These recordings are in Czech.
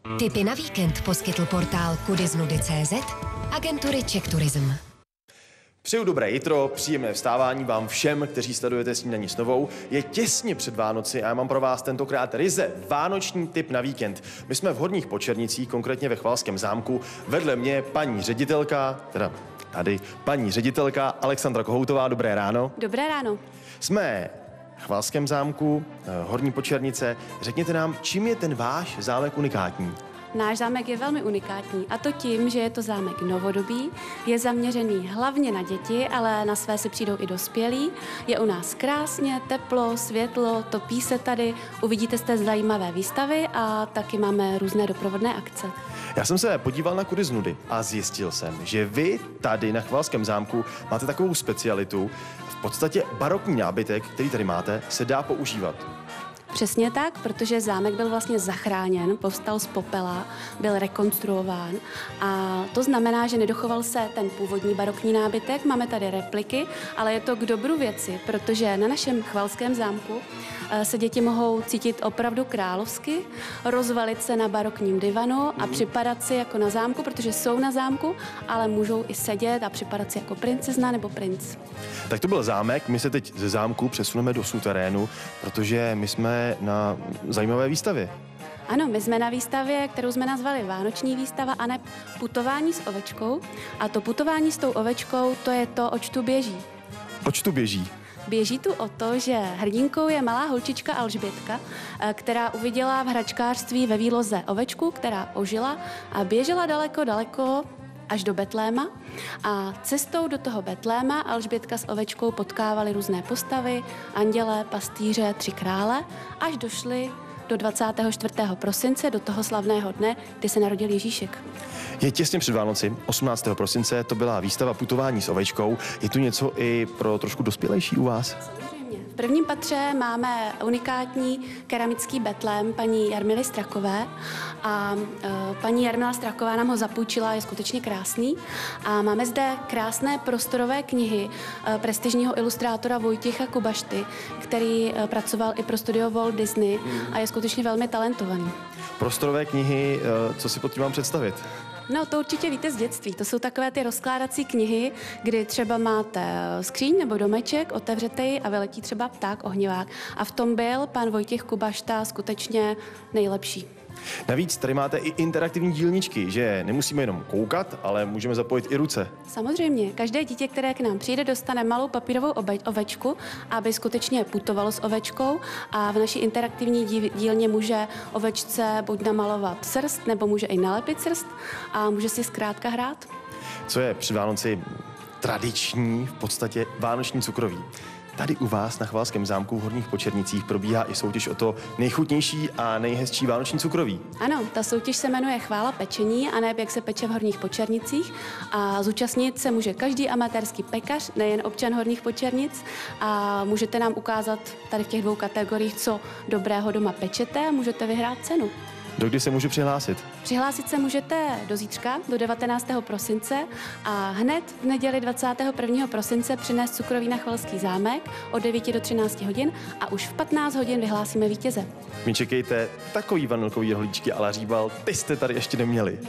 Tipy na víkend poskytl portál kudiznudy.cz agentury Czech Tourism. Přeju dobré jitro, příjemné vstávání vám všem, kteří sledujete Snídani s Novou. Je těsně před Vánoci a já mám pro vás tentokrát ryze vánoční tip na víkend. My jsme v Horních Počernicích, konkrétně ve Chvalském zámku. Vedle mě paní ředitelka, paní ředitelka Alexandra Kohoutová. Dobré ráno. Dobré ráno. Jsme v Chvalském zámku, Horní Počernice. Řekněte nám, čím je ten váš zámek unikátní? Náš zámek je velmi unikátní, a to tím, že je to zámek novodobý, je zaměřený hlavně na děti, ale na své si přijdou i dospělí. Je u nás krásně, teplo, světlo, topí se tady, uvidíte zde zajímavé výstavy a taky máme různé doprovodné akce. Já jsem se podíval na Kudiznudy a zjistil jsem, že vy tady na Chvalském zámku máte takovou specialitu. V podstatě barokní nábytek, který tady máte, se dá používat. Přesně tak, protože zámek byl vlastně zachráněn, povstal z popela, byl rekonstruován a to znamená, že nedochoval se ten původní barokní nábytek, máme tady repliky, ale je to k dobru věci, protože na našem Chvalském zámku se děti mohou cítit opravdu královsky, rozvalit se na barokním divanu a připadat si jako na zámku, protože jsou na zámku, ale můžou i sedět a připadat si jako princezna nebo princ. Tak to byl zámek, my se teď ze zámku přesuneme do suterénu, protože my jsme na zajímavé výstavě. Ano, my jsme na výstavě, kterou jsme nazvali Vánoční výstava a ne putování s ovečkou. A to putování s tou ovečkou, to je to, oč tu běží. Oč tu běží? Běží tu o to, že hrdinkou je malá holčička Alžbětka, která uviděla v hračkářství ve výloze ovečku, která ožila a běžela daleko, daleko až do Betléma. A cestou do toho Betléma Alžbětka s ovečkou potkávali různé postavy, anděle, pastýře, 3 krále, až došli do 24. prosince, do toho slavného dne, kdy se narodil Ježíšek. Je těsně před Vánoci, 18. prosince, to byla výstava putování s ovečkou. Je tu něco i pro trošku dospělejší u vás? V prvním patře máme unikátní keramický betlém paní Jarmily Strakové a paní Jarmila Straková nám ho zapůjčila, je skutečně krásný a máme zde krásné prostorové knihy prestižního ilustrátora Vojtěcha Kubašty, který pracoval i pro studio Walt Disney a je skutečně velmi talentovaný. Prostorové knihy, co si pod tím mám představit? No, to určitě víte z dětství. To jsou takové ty rozkládací knihy, kdy třeba máte skříň nebo domeček, otevřete ji a vyletí třeba pták, ohnivák. A v tom byl pan Vojtěch Kubašta skutečně nejlepší. Navíc tady máte i interaktivní dílničky, že nemusíme jenom koukat, ale můžeme zapojit i ruce. Samozřejmě. Každé dítě, které k nám přijde, dostane malou papírovou ovečku, aby skutečně putovalo s ovečkou a v naší interaktivní dílně může ovečce buď namalovat srst, nebo může i nalepit srst a může si zkrátka hrát. Co je při Vánoci tradiční, v podstatě vánoční cukroví? Tady u vás na Chvalském zámku v Horních Počernicích probíhá i soutěž o to nejchutnější a nejhezčí vánoční cukroví. Ano, ta soutěž se jmenuje Chvála pečení a ne jak se peče v Horních Počernicích a zúčastnit se může každý amatérský pekař, nejen občan Horních Počernic a můžete nám ukázat tady v těch 2 kategoriích, co dobrého doma pečete a můžete vyhrát cenu. Dokdy se můžu přihlásit? Přihlásit se můžete do zítřka, do 19. prosince a hned v neděli 21. prosince přinést cukroví na Chvalský zámek od 9 do 13 hodin a už v 15 hodin vyhlásíme vítěze. Mi čekejte, takový vanilkový rohlíčky a laříbal, ty jste tady ještě neměli.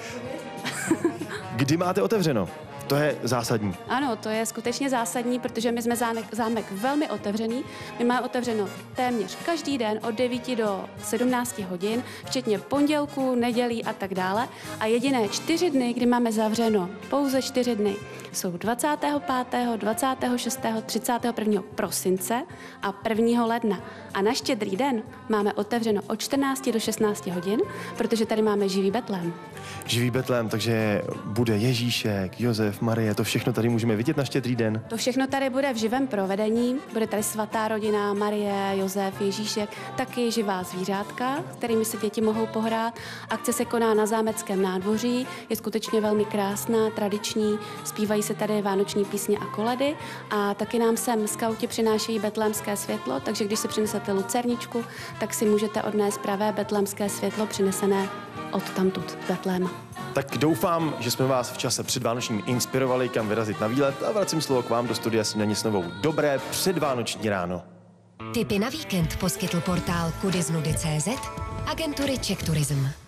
Kdy máte otevřeno? To je zásadní. Ano, to je skutečně zásadní, protože my jsme zámek velmi otevřený. My máme otevřeno téměř každý den od 9 do 17 hodin, včetně pondělků, nedělí a tak dále. A jediné 4 dny, kdy máme zavřeno, pouze 4 dny, jsou 25., 26., 31. prosince a 1. ledna. A na Štědrý den máme otevřeno od 14 do 16 hodin, protože tady máme živý betlém. Živý betlém, takže bude Ježíšek, Josef, Marie, to všechno tady můžeme vidět na Štědrý den? To všechno tady bude v živém provedení, bude tady svatá rodina, Marie, Josef, Ježíšek, taky živá zvířátka, kterými se děti mohou pohrát. Akce se koná na Zámeckém nádvoří, je skutečně velmi krásná, tradiční, zpívají se tady vánoční písně a koledy a taky nám sem skauti přinášejí betlémské světlo, takže když si přinesete lucerničku, tak si můžete odnést pravé betlémské světlo přinesené od tamtud Betléma. Tak doufám, že jsme vás v čase předvánočním inspirovali, kam vyrazit na výlet a vracím slovo k vám do studia Snídaně s Novou. Dobré předvánoční ráno. Tipy na víkend poskytl portál kudiznudy.cz agentury Czech Tourism.